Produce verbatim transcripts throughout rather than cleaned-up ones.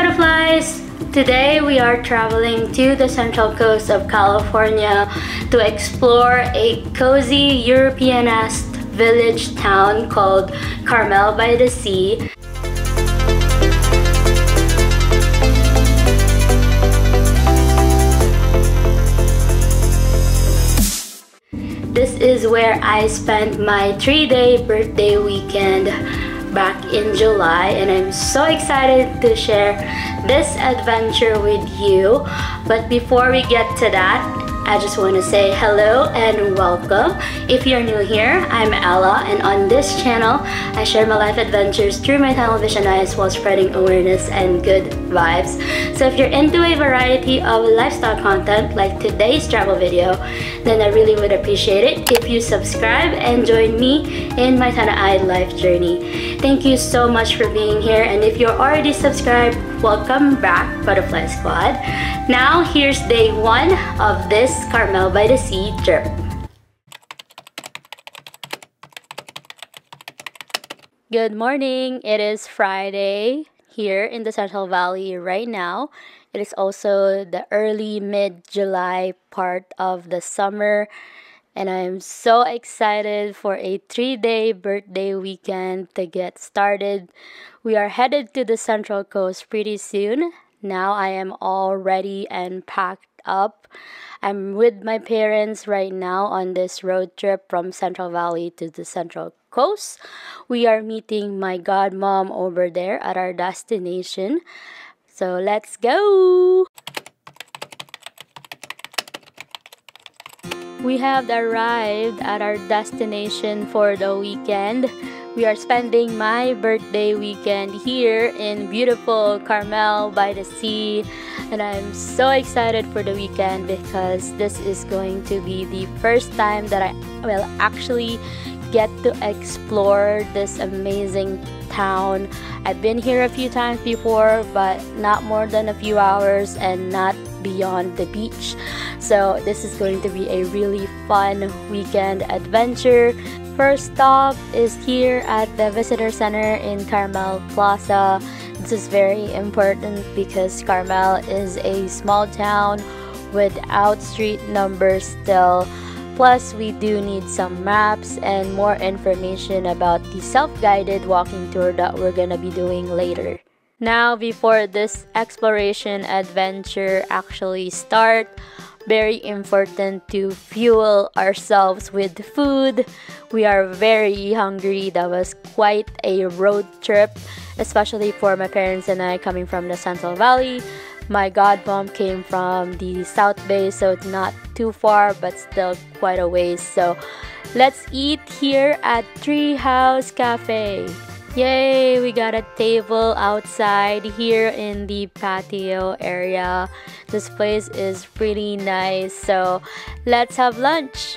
butterflies! Today we are traveling to the central coast of California to explore a cozy European-esque village town called Carmel by the sea. This is where I spent my three-day birthday weekend back in July, and I'm so excited to share this adventure with you. But before we get to that, I just want to say hello and welcome. If you're new here, I'm Ella, and on this channel, I share my life adventures through my television eyes while spreading awareness and good vibes. So if you're into a variety of lifestyle content like today's travel video, then I really would appreciate it if you subscribe and join me in my Tana-eyed life journey. Thank you so much for being here, and if you're already subscribed, welcome back, Butterfly Squad. Now, here's day one of this Carmel by the Sea trip. Good morning! It is Friday here in the Central Valley right now. It is also the early mid-July part of the summer, and I'm so excited for a three-day birthday weekend to get started. We are headed to the Central Coast pretty soon. Now I am all ready and packed up. I'm with my parents right now on this road trip from Central Valley to the Central Coast. We are meeting my godmom over there at our destination. So let's go! We have arrived at our destination for the weekend. We are spending my birthday weekend here in beautiful Carmel by the sea, and I'm so excited for the weekend because this is going to be the first time that I will actually get to explore this amazing town. I've been here a few times before, but not more than a few hours and not beyond the beach. So this is going to be a really fun weekend adventure. First stop is here at the Visitor Center in Carmel Plaza. This is very important because Carmel is a small town without street numbers still. Plus, we do need some maps and more information about the self-guided walking tour that we're gonna be doing later. Now, before this exploration adventure actually start, very important to fuel ourselves with food. We are very hungry. That was quite a road trip, especially for my parents and I coming from the Central Valley. My godmom came from the South Bay, so not too far, but still quite a ways. So let's eat here at Treehouse Cafe. Yay! We got a table outside here in the patio area. This place is pretty nice, so let's have lunch.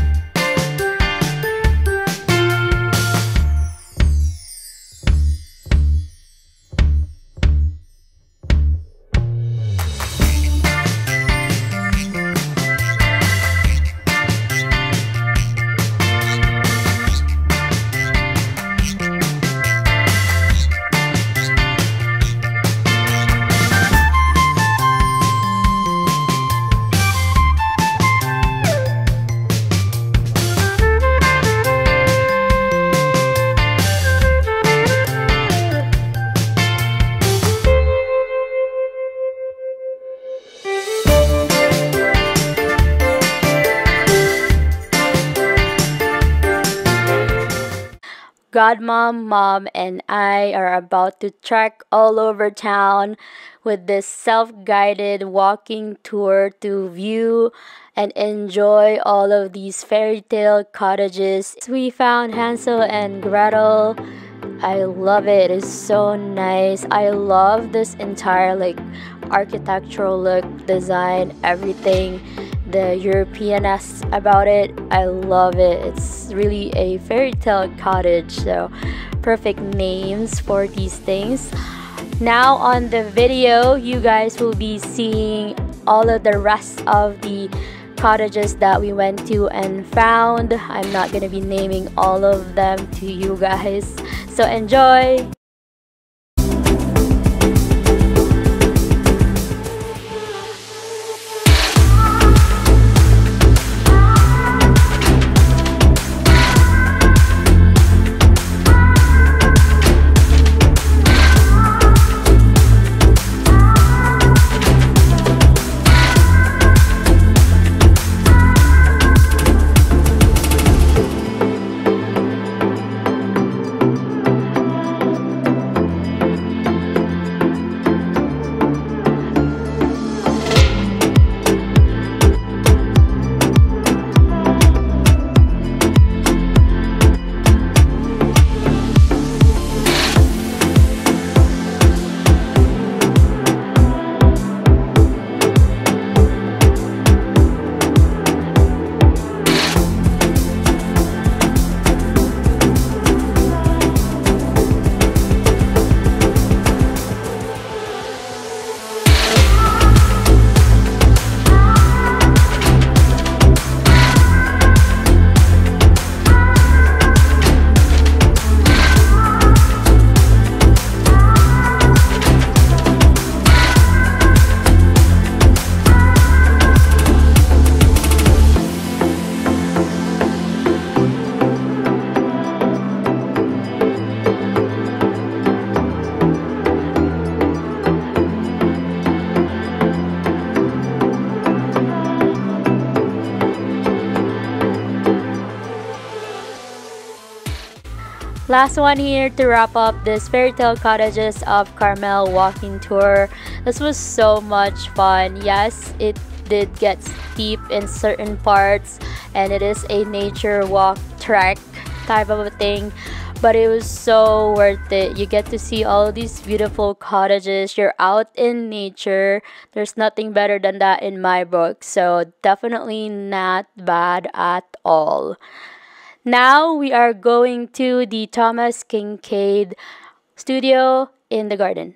Godmom, mom, and I are about to trek all over town with this self-guided walking tour to view and enjoy all of these fairytale cottages. We found Hansel and Gretel. I love it. It's so nice. I love this entire like architectural look, design, everything. The European-esque about it, I love it. It's really a fairy tale cottage, so perfect names for these things. Now on the video, you guys will be seeing all of the rest of the cottages that we went to and found. I'm not gonna be naming all of them to you guys, so enjoy. Last one here to wrap up this Fairytale Cottages of Carmel walking tour. This was so much fun. Yes, it did get steep in certain parts, and it is a nature walk trek type of a thing, but it was so worth it. You get to see all these beautiful cottages. You're out in nature. There's nothing better than that in my book, so definitely not bad at all. Now we are going to the Thomas Kinkade studio in the garden.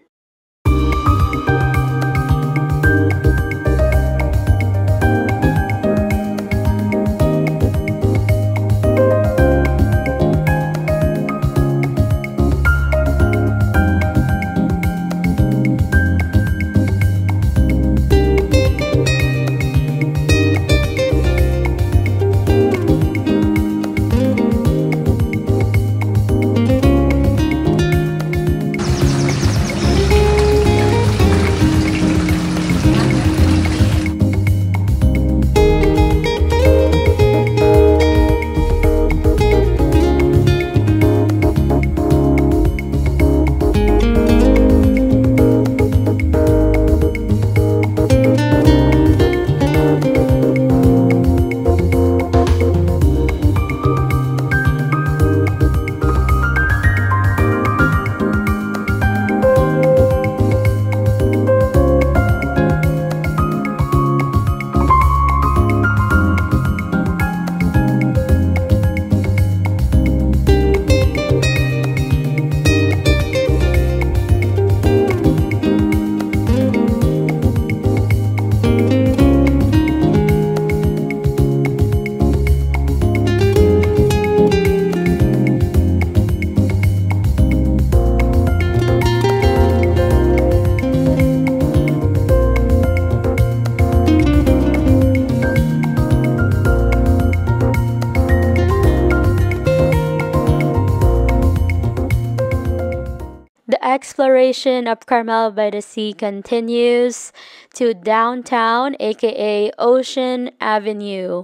Exploration of Carmel by the Sea continues to downtown, aka Ocean Avenue.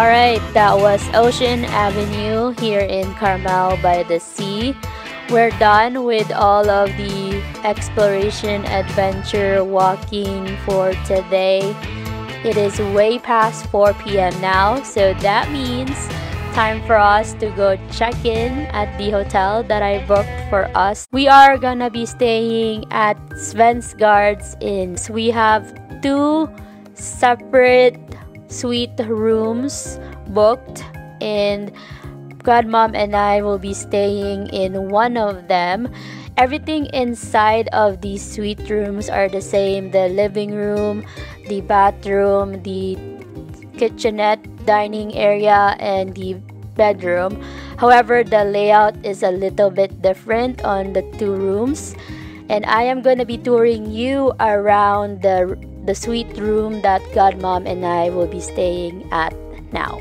Alright, that was Ocean Avenue here in Carmel by the Sea. We're done with all of the exploration, adventure, walking for today. It is way past four p m now, so that means time for us to go check in at the hotel that I booked for us. We are gonna be staying at SVENDSGAARDS in. We have two separate suite rooms booked, and godmom and I will be staying in one of them. Everything inside of these suite rooms are the same: the living room, the bathroom, the kitchenette, dining area, and the bedroom. However, the layout is a little bit different on the two rooms, and I am going to be touring you around the, the suite room that godmom and I will be staying at now.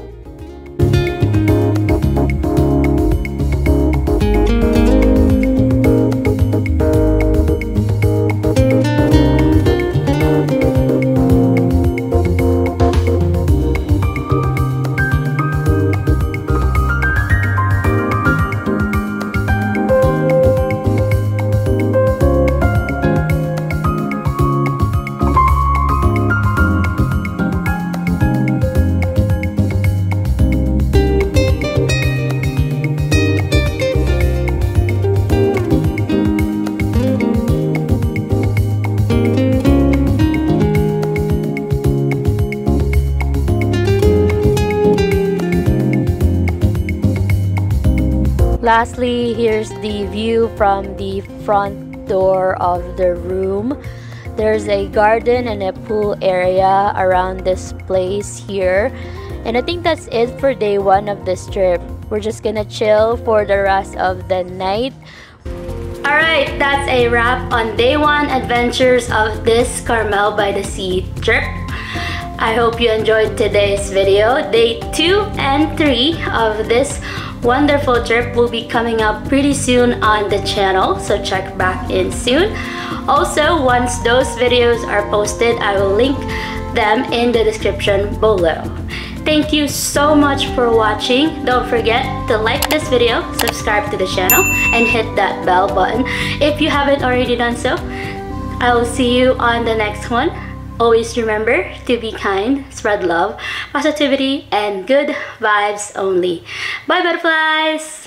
Lastly, here's the view from the front door of the room. There's a garden and a pool area around this place here. And I think that's it for day one of this trip. We're just gonna chill for the rest of the night. Alright, that's a wrap on day one adventures of this Carmel by the Sea trip. I hope you enjoyed today's video. Day two and three of this wonderful trip will be coming up pretty soon on the channel, so check back in soon. Also, once those videos are posted, I will link them in the description below. Thank you so much for watching. Don't forget to like this video, subscribe to the channel, and hit that bell button if you haven't already done so. I will see you on the next one. Always remember to be kind, spread love, positivity, and good vibes only. Bye, butterflies!